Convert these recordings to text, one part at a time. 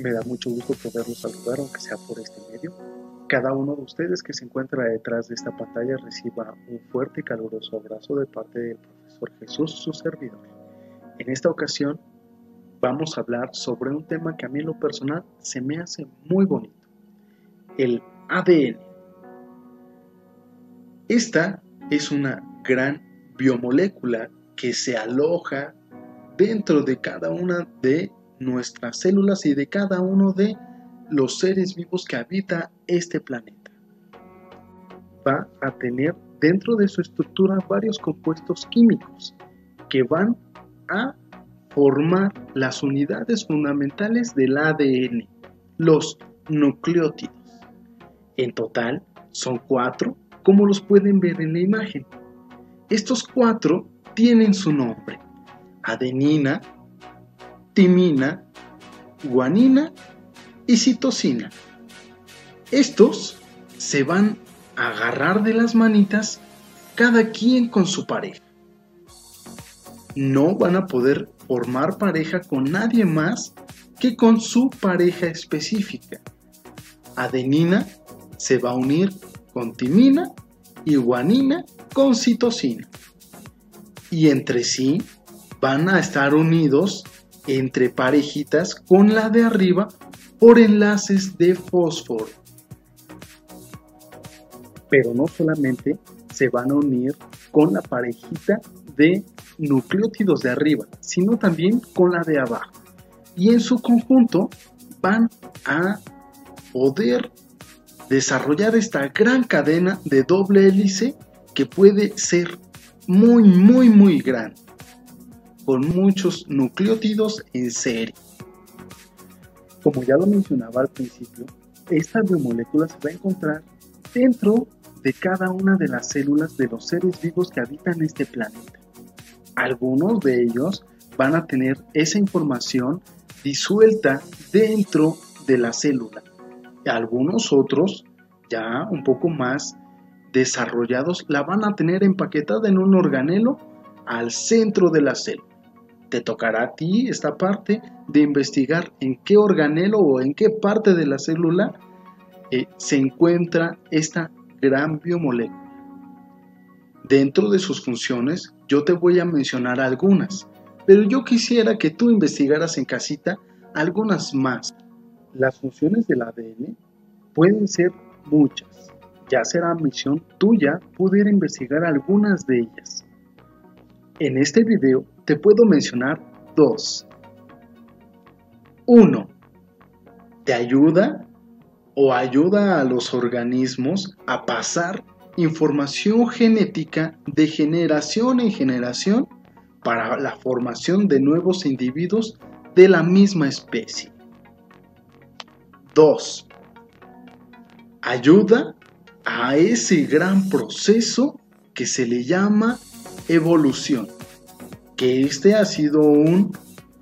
Me da mucho gusto poderlos saludar, aunque sea por este medio. Cada uno de ustedes que se encuentra detrás de esta pantalla reciba un fuerte y caluroso abrazo de parte del profesor Jesús, su servidor. En esta ocasión vamos a hablar sobre un tema que a mí en lo personal se me hace muy bonito, el ADN. Esta es una gran biomolécula que se aloja dentro de cada una de nuestras células y de cada uno de los seres vivos que habita este planeta. Va a tener dentro de su estructura varios compuestos químicos que van a formar las unidades fundamentales del ADN, los nucleótidos. En total son 4, como los pueden ver en la imagen. Estos 4 tienen su nombre: adenina, timina, guanina y citosina. Estos se van a agarrar de las manitas, cada quien con su pareja. No van a poder formar pareja con nadie más que con su pareja específica. Adenina se va a unir con timina y guanina con citosina. Y entre sí van a estar unidos entre parejitas con la de arriba por enlaces de fósforo. Pero no solamente se van a unir con la parejita de nucleótidos de arriba, sino también con la de abajo. Y en su conjunto van a poder desarrollar esta gran cadena de doble hélice que puede ser muy grande, con muchos nucleótidos en serie. Como ya lo mencionaba al principio, esta biomolécula se va a encontrar dentro de cada una de las células de los seres vivos que habitan este planeta. Algunos de ellos van a tener esa información disuelta dentro de la célula. Algunos otros, ya un poco más desarrollados, la van a tener empaquetada en un organelo al centro de la célula. Te tocará a ti esta parte de investigar en qué organelo o en qué parte de la célula se encuentra esta gran biomolécula. Dentro de sus funciones, yo te voy a mencionar algunas, pero yo quisiera que tú investigaras en casita algunas más. Las funciones del ADN pueden ser muchas. Ya será misión tuya poder investigar algunas de ellas. En este video te puedo mencionar 2. 1. Te ayuda a los organismos a pasar información genética de generación en generación para la formación de nuevos individuos de la misma especie. 2. Ayuda a ese gran proceso que se le llama evolución, que este ha sido un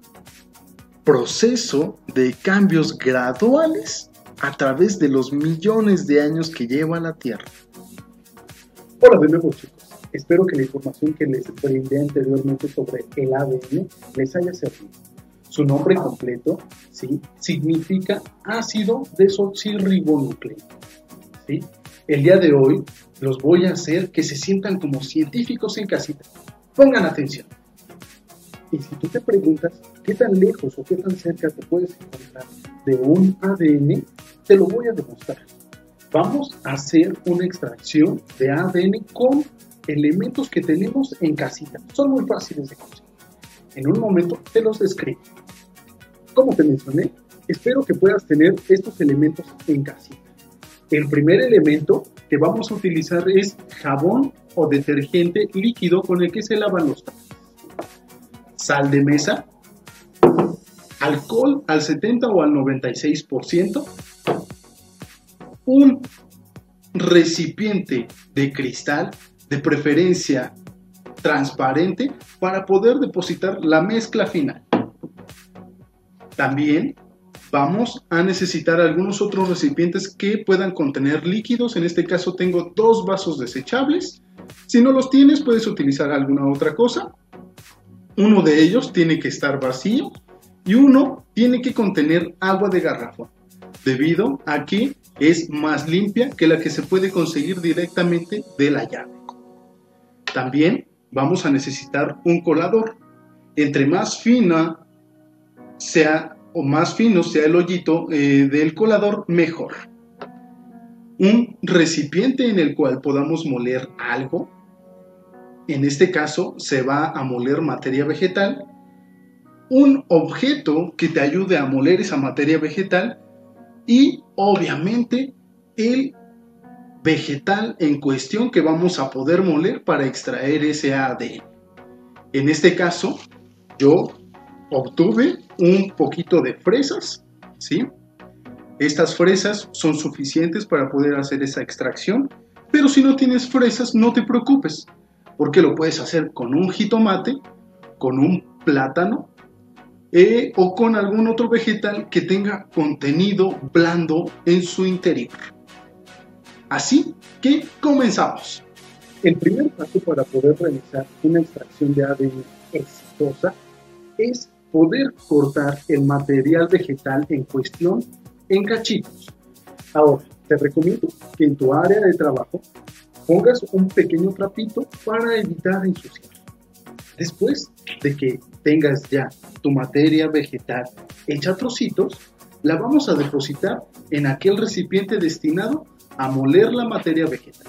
proceso de cambios graduales a través de los millones de años que lleva la Tierra. Hola de nuevo, chicos, espero que la información que les brindé anteriormente sobre el ADN les haya servido. Su nombre completo, ¿sí?, significa ácido desoxirribonucleico, ¿sí? El día de hoy los voy a hacer que se sientan como científicos en casita. Pongan atención. Y si tú te preguntas qué tan lejos o qué tan cerca te puedes encontrar de un ADN, te lo voy a demostrar. Vamos a hacer una extracción de ADN con elementos que tenemos en casita. Son muy fáciles de conseguir. En un momento te los describo. Como te mencioné, espero que puedas tener estos elementos en casita. El primer elemento que vamos a utilizar es jabón o detergente líquido con el que se lavan los trastes. Sal de mesa, alcohol al 70 o al 96%, un recipiente de cristal, de preferencia transparente, para poder depositar la mezcla final. También vamos a necesitar algunos otros recipientes que puedan contener líquidos. En este caso tengo 2 vasos desechables. Si no los tienes, puedes utilizar alguna otra cosa. Uno de ellos tiene que estar vacío y uno tiene que contener agua de garrafón, debido a que es más limpia que la que se puede conseguir directamente de la llave. También vamos a necesitar un colador. Entre más fina sea o más fino sea el hoyito del colador, mejor. Un recipiente en el cual podamos moler algo. En este caso se va a moler materia vegetal. Un objeto que te ayude a moler esa materia vegetal y obviamente el vegetal en cuestión que vamos a poder moler para extraer ese ADN. En este caso yo obtuve un poquito de fresas, ¿sí? Estas fresas son suficientes para poder hacer esa extracción, pero si no tienes fresas no te preocupes, porque lo puedes hacer con un jitomate, con un plátano o con algún otro vegetal que tenga contenido blando en su interior. Así que comenzamos. El primer paso para poder realizar una extracción de ADN exitosa es poder cortar el material vegetal en cuestión en cachitos. Ahora, te recomiendo que en tu área de trabajo pongas un pequeño trapito para evitar ensuciar. Después de que tengas ya tu materia vegetal hecha a trocitos, la vamos a depositar en aquel recipiente destinado a moler la materia vegetal.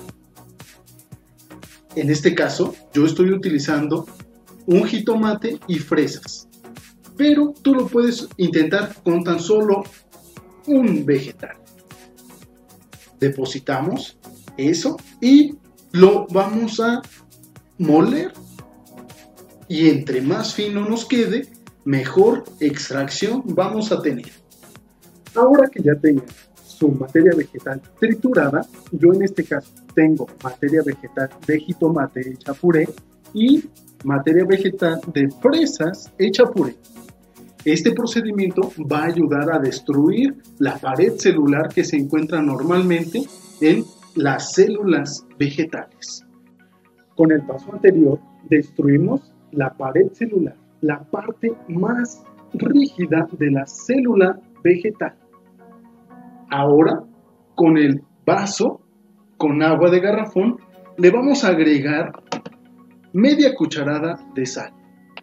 En este caso, yo estoy utilizando un jitomate y fresas, pero tú lo puedes intentar con tan solo un vegetal. Depositamos eso y lo vamos a moler, y entre más fino nos quede, mejor extracción vamos a tener. Ahora que ya tenga su materia vegetal triturada, yo en este caso tengo materia vegetal de jitomate hecha puré y materia vegetal de fresas hecha puré. Este procedimiento va a ayudar a destruir la pared celular que se encuentra normalmente en las células vegetales. Con el paso anterior destruimos la pared celular, la parte más rígida de la célula vegetal. Ahora, con el vaso, con agua de garrafón, le vamos a agregar media cucharada de sal.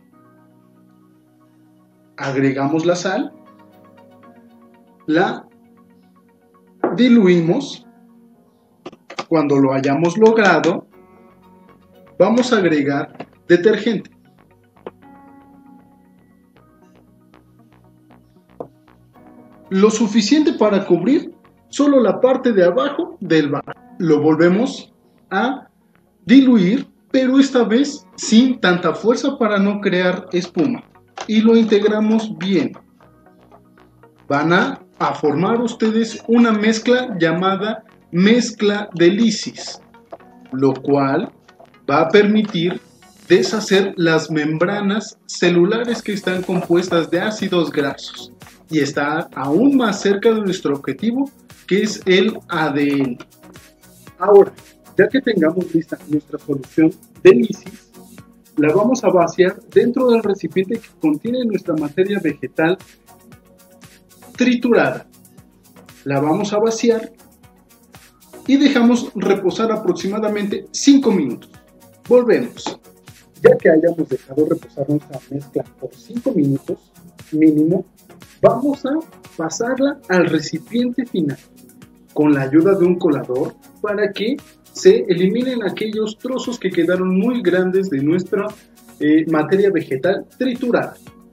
Agregamos la sal, la diluimos. Cuando lo hayamos logrado, vamos a agregar detergente. Lo suficiente para cubrir solo la parte de abajo del vaso. Lo volvemos a diluir, pero esta vez sin tanta fuerza para no crear espuma. Y lo integramos bien. Van a formar ustedes una mezcla llamada mezcla de lisis, lo cual va a permitir deshacer las membranas celulares que están compuestas de ácidos grasos y está aún más cerca de nuestro objetivo, que es el ADN. Ahora, ya que tengamos lista nuestra solución de lisis, la vamos a vaciar dentro del recipiente que contiene nuestra materia vegetal triturada. La vamos a vaciar y dejamos reposar aproximadamente 5 minutos. Volvemos. Ya que hayamos dejado reposar nuestra mezcla por 5 minutos mínimo, vamos a pasarla al recipiente final con la ayuda de un colador para que se eliminen aquellos trozos que quedaron muy grandes de nuestra materia vegetal triturada.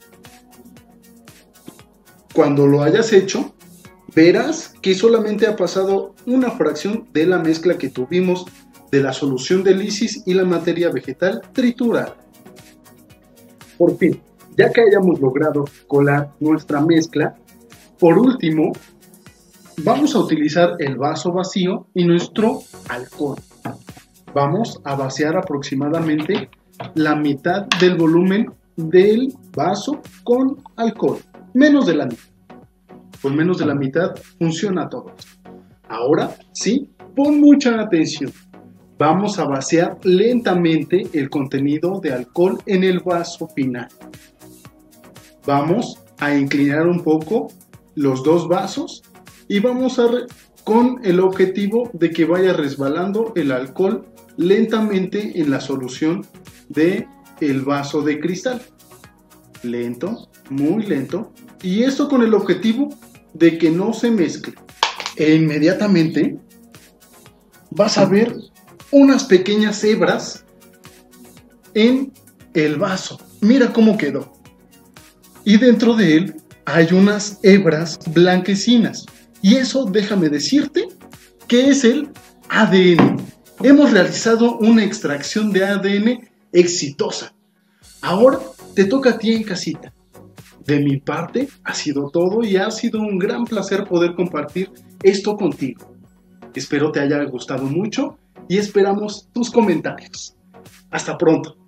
Cuando lo hayas hecho, verás que solamente ha pasado una fracción de la mezcla que tuvimos de la solución de lisis y la materia vegetal triturada. Por fin, ya que hayamos logrado colar nuestra mezcla, por último, vamos a utilizar el vaso vacío y nuestro alcohol. Vamos a vaciar aproximadamente la mitad del volumen del vaso con alcohol, menos de la mitad. Con menos de la mitad funciona todo. Ahora sí, pon mucha atención. Vamos a vaciar lentamente el contenido de alcohol en el vaso final. Vamos a inclinar un poco los dos vasos y vamos con el objetivo de que vaya resbalando el alcohol lentamente en la solución de el vaso de cristal. Lento, muy lento. Y esto con el objetivo de que no se mezcle. E inmediatamente vas a ver unas pequeñas hebras en el vaso. Mira cómo quedó. Y dentro de él hay unas hebras blanquecinas. Y eso, déjame decirte, que es el ADN. Hemos realizado una extracción de ADN exitosa. Ahora te toca a ti en casita. De mi parte ha sido todo y ha sido un gran placer poder compartir esto contigo. Espero te haya gustado mucho y esperamos tus comentarios. Hasta pronto.